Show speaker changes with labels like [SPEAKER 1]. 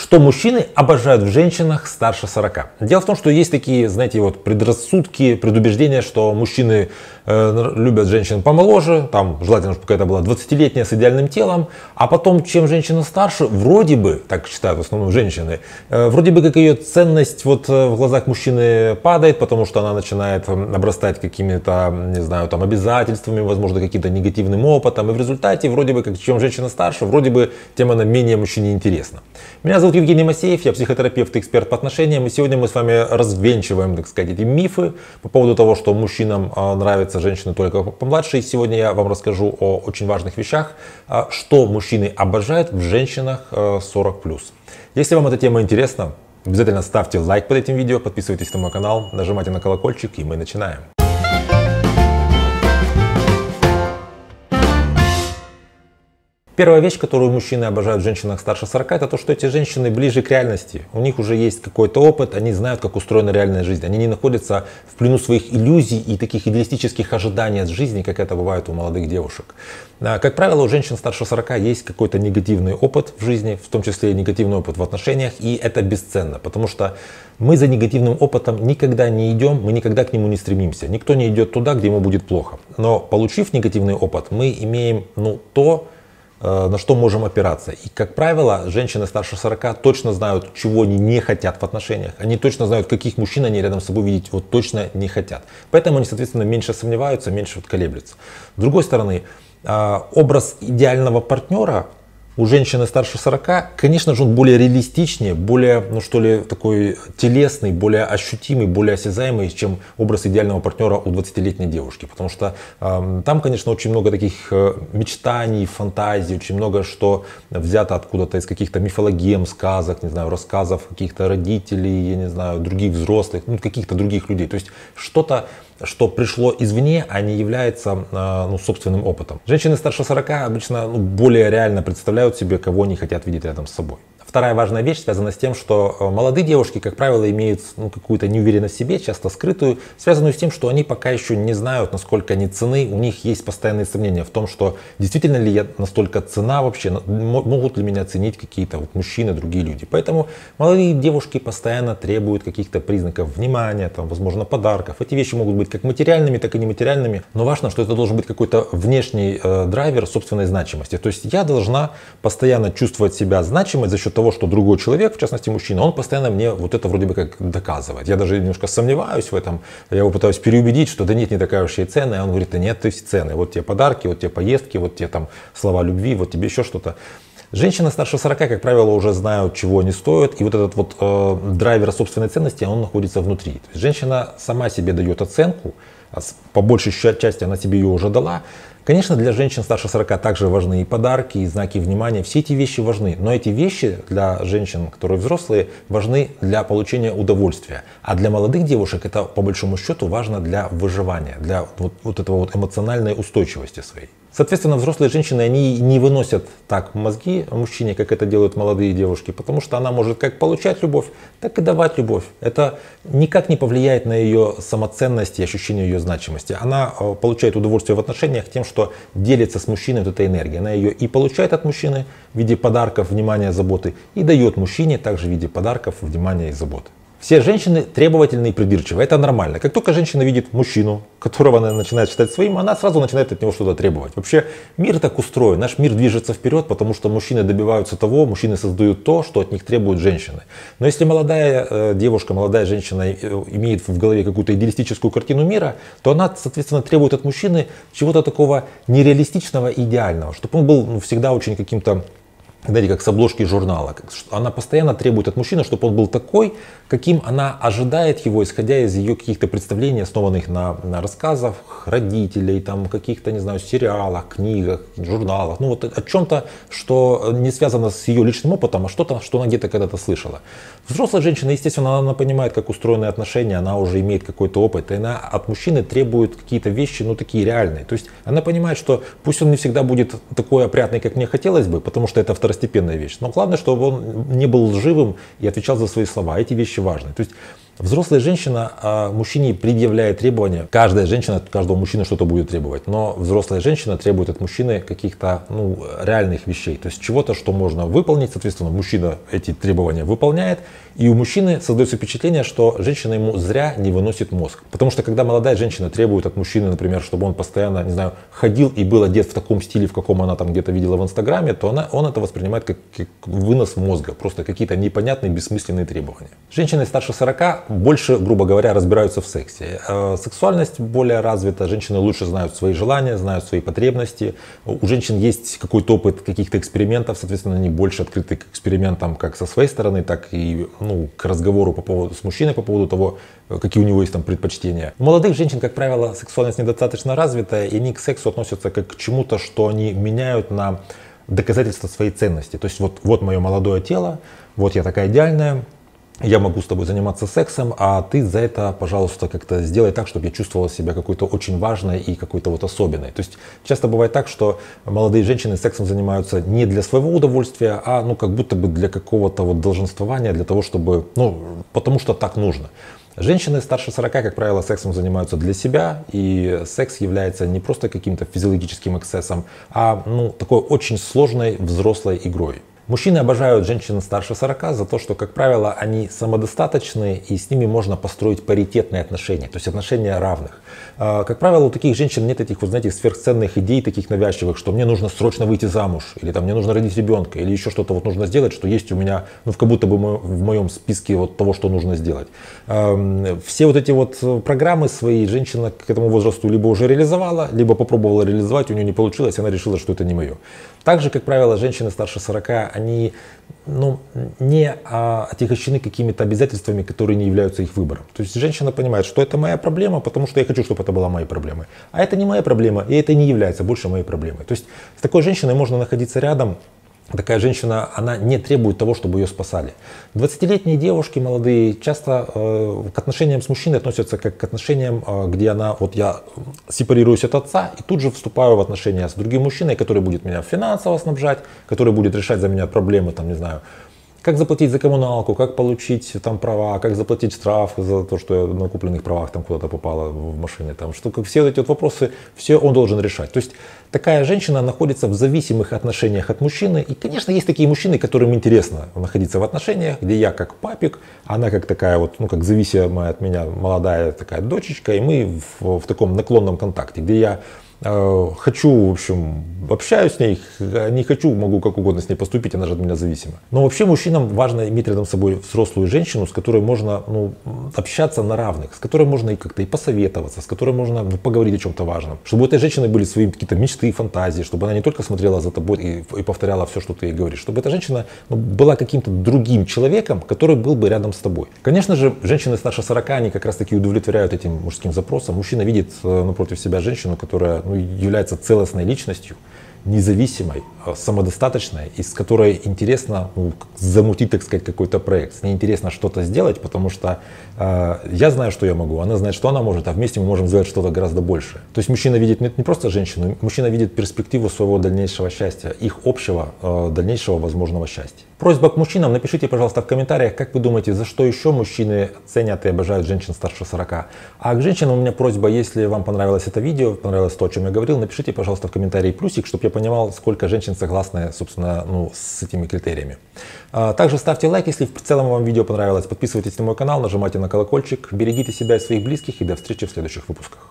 [SPEAKER 1] Что мужчины обожают в женщинах старше 40. Дело в том, что есть такие, знаете, вот предрассудки, предубеждения, что мужчины любят женщин помоложе, там желательно, чтобы какая-то была 20-летняя с идеальным телом, а потом, чем женщина старше, вроде бы, так считают в основном женщины, вроде бы как ее ценность вот в глазах мужчины падает, потому что она начинает обрастать какими-то, не знаю, там обязательствами, возможно, каким-то негативным опытом, и в результате, вроде бы, как чем женщина старше, вроде бы, тем она менее мужчине интересна. Меня зовут Евгений Масеев, я психотерапевт и эксперт по отношениям, и сегодня мы с вами развенчиваем, так сказать, эти мифы по поводу того, что мужчинам нравятся женщины только помладше. И сегодня я вам расскажу о очень важных вещах, что мужчины обожают в женщинах 40+. Если вам эта тема интересна, обязательно ставьте лайк под этим видео, подписывайтесь на мой канал, нажимайте на колокольчик, и мы начинаем. Первая вещь, которую мужчины обожают в женщинах старше 40, это то, что эти женщины ближе к реальности. У них уже есть какой-то опыт, они знают, как устроена реальная жизнь. Они не находятся в плену своих иллюзий и таких идеалистических ожиданий от жизни, как это бывает у молодых девушек. Как правило, у женщин старше 40 есть какой-то негативный опыт в жизни, в том числе и негативный опыт в отношениях, и это бесценно, потому что мы за негативным опытом никогда не идем, мы никогда к нему не стремимся. Никто не идет туда, где ему будет плохо. Но получив негативный опыт, мы имеем то, на что можем опираться. И, как правило, женщины старше 40 точно знают, чего они не хотят в отношениях. Они точно знают, каких мужчин они рядом с собой видеть вот точно не хотят. Поэтому они, соответственно, меньше сомневаются, меньше колеблются. С другой стороны, образ идеального партнера у женщины старше 40, конечно же, он более реалистичнее, более, такой телесный, более ощутимый, более осязаемый, чем образ идеального партнера у 20-летней девушки. Потому что там, конечно, очень много таких мечтаний, фантазий, очень много что взято откуда-то из каких-то мифологем, сказок, не знаю, рассказов каких-то родителей, я не знаю, других взрослых, каких-то других людей. То есть что-то, что пришло извне, а не является собственным опытом. Женщины старше 40 обычно более реально представляют себе, кого они хотят видеть рядом с собой. Вторая важная вещь связана с тем, что молодые девушки, как правило, имеют какую-то неуверенность в себе, часто скрытую, связанную с тем, что они пока еще не знают, насколько они ценны. У них есть постоянные сомнения в том, что действительно ли я настолько ценна вообще, могут ли меня ценить какие-то мужчины, другие люди. Поэтому молодые девушки постоянно требуют каких-то признаков внимания, возможно, подарков. Эти вещи могут быть как материальными, так и нематериальными. Но важно, что это должен быть какой-то внешний драйвер собственной значимости. То есть я должна постоянно чувствовать себя значимой за счет того, что другой человек, в частности мужчина, он постоянно мне вот это вроде бы как доказывает. Я даже немножко сомневаюсь в этом, я его пытаюсь переубедить, что да нет, не такая уж и ценная. Он говорит, да нет, ты ценная. Вот тебе подарки, вот тебе поездки, вот тебе там слова любви, вот тебе еще что-то. Женщины старше 40, как правило, уже знают, чего они стоят, и вот этот драйвер собственной ценности, он находится внутри. То есть женщина сама себе дает оценку, по большей части она себе ее уже дала. Конечно, для женщин старше 40 также важны и подарки, и знаки внимания. Все эти вещи важны. Но эти вещи для женщин, которые взрослые, важны для получения удовольствия. А для молодых девушек это, по большому счету, важно для выживания, для вот этого эмоциональной устойчивости своей. Соответственно, взрослые женщины, они не выносят так мозги мужчине, как это делают молодые девушки, потому что она может как получать любовь, так и давать любовь. Это никак не повлияет на ее самоценность и ощущение ее значимости. Она получает удовольствие в отношениях тем, что делится с мужчиной вот этой энергией. Она ее и получает от мужчины в виде подарков, внимания, заботы, и дает мужчине также в виде подарков, внимания и заботы. Все женщины требовательны и придирчивы, это нормально. Как только женщина видит мужчину, которого она начинает считать своим, она сразу начинает от него что-то требовать. Вообще мир так устроен, наш мир движется вперед, потому что мужчины добиваются того, мужчины создают то, что от них требуют женщины. Но если молодая девушка, молодая женщина имеет в голове какую-то идеалистическую картину мира, то она, соответственно, требует от мужчины чего-то такого нереалистичного, идеального, чтобы он был всегда очень каким-то, знаете, как с обложки журнала. Она постоянно требует от мужчины, чтобы он был такой, каким она ожидает его, исходя из ее каких-то представлений, основанных на рассказах родителей, каких-то, не знаю, сериалах, книгах, журналах. О чем-то, что не связано с ее личным опытом, а что-то, что она где-то когда-то слышала. Взрослая женщина, естественно, она понимает, как устроены отношения, она уже имеет какой-то опыт, и она от мужчины требует какие-то вещи, такие реальные. То есть она понимает, что пусть он не всегда будет такой опрятный, как мне хотелось бы, потому что это второстепенная вещь. Но главное, чтобы он не был лживым и отвечал за свои слова. Эти вещи важны. То есть Взрослая женщина мужчине предъявляет требования. Каждая женщина от каждого мужчины что-то будет требовать. Но взрослая женщина требует от мужчины каких-то реальных вещей. То есть чего-то, что можно выполнить. Соответственно, мужчина эти требования выполняет. И у мужчины создается впечатление, что женщина ему зря не выносит мозг. Потому что когда молодая женщина требует от мужчины, например, чтобы он постоянно, не знаю, ходил и был одет в таком стиле, в каком она там где-то видела в Инстаграме, то он это воспринимает как вынос мозга. Просто какие-то непонятные, бессмысленные требования. Женщины старше 40 больше, грубо говоря, разбираются в сексе. Сексуальность более развита, женщины лучше знают свои желания, знают свои потребности. У женщин есть какой-то опыт каких-то экспериментов, соответственно, они больше открыты к экспериментам как со своей стороны, так и к разговору с мужчиной по поводу того, какие у него есть там предпочтения. У молодых женщин, как правило, сексуальность недостаточно развита, и они к сексу относятся как к чему-то, что они меняют на доказательство своей ценности. То есть вот мое молодое тело, вот я такая идеальная, я могу с тобой заниматься сексом, а ты за это, пожалуйста, как-то сделай так, чтобы я чувствовала себя какой-то очень важной и какой-то особенной. То есть часто бывает так, что молодые женщины сексом занимаются не для своего удовольствия, а как будто бы для какого-то долженствования, для того, чтобы, потому что так нужно. Женщины старше 40, как правило, сексом занимаются для себя, и секс является не просто каким-то физиологическим эксцессом, а такой очень сложной взрослой игрой. Мужчины обожают женщин старше 40 за то, что, как правило, они самодостаточны, и с ними можно построить паритетные отношения, то есть отношения равных. Как правило, у таких женщин нет этих, сверхценных идей, таких навязчивых, что мне нужно срочно выйти замуж, или мне нужно родить ребенка, или еще что-то нужно сделать, что есть у меня, как будто бы в моем списке того, что нужно сделать. Все эти программы свои женщина к этому возрасту либо уже реализовала, либо попробовала реализовать, у нее не получилось, и она решила, что это не мое. Также, как правило, женщины старше 40, они не отягощены какими-то обязательствами, которые не являются их выбором. То есть женщина понимает, что это моя проблема, потому что я хочу, чтобы это была моей проблемой. А это не моя проблема, и это не является больше моей проблемой. То есть с такой женщиной можно находиться рядом. Такая женщина, она не требует того, чтобы ее спасали. 20-летние девушки молодые часто к отношениям с мужчиной относятся как к отношениям, где я сепарируюсь от отца и тут же вступаю в отношения с другим мужчиной, который будет меня финансово снабжать, который будет решать за меня проблемы, как заплатить за коммуналку, как получить права, как заплатить штраф за то, что я на купленных правах куда-то попала в машине. Все эти вопросы, все он должен решать. То есть такая женщина находится в зависимых отношениях от мужчины. И, конечно, есть такие мужчины, которым интересно находиться в отношениях, где я как папик, она как такая как зависимая от меня молодая такая дочечка, и мы в таком наклонном контакте, где я хочу, в общем, общаюсь с ней, не хочу, могу как угодно с ней поступить, она же от меня зависима. Но вообще мужчинам важно иметь рядом с собой взрослую женщину, с которой можно общаться на равных, с которой можно как-то и посоветоваться, с которой можно поговорить о чем-то важном. Чтобы у этой женщины были свои какие-то мечты и фантазии, чтобы она не только смотрела за тобой и повторяла все, что ты ей говоришь, чтобы эта женщина была каким-то другим человеком, который был бы рядом с тобой. Конечно же, женщины старше 40, они как раз таки удовлетворяют этим мужским запросам. Мужчина видит напротив себя женщину, которая является целостной личностью, независимой, самодостаточной, и с которой интересно замутить, так сказать, какой-то проект. С ней интересно что-то сделать, потому что я знаю, что я могу, она знает, что она может, а вместе мы можем сделать что-то гораздо большее. То есть мужчина видит не просто женщину, мужчина видит перспективу своего дальнейшего счастья, их общего дальнейшего возможного счастья. Просьба к мужчинам, напишите, пожалуйста, в комментариях, как вы думаете, за что еще мужчины ценят и обожают женщин старше 40. А к женщинам у меня просьба, если вам понравилось это видео, понравилось то, о чем я говорил, напишите, пожалуйста, в комментарии плюсик, чтобы я понимал, сколько женщин согласны, собственно, с этими критериями. Также ставьте лайк, если в целом вам видео понравилось, подписывайтесь на мой канал, нажимайте на колокольчик, берегите себя и своих близких, и до встречи в следующих выпусках.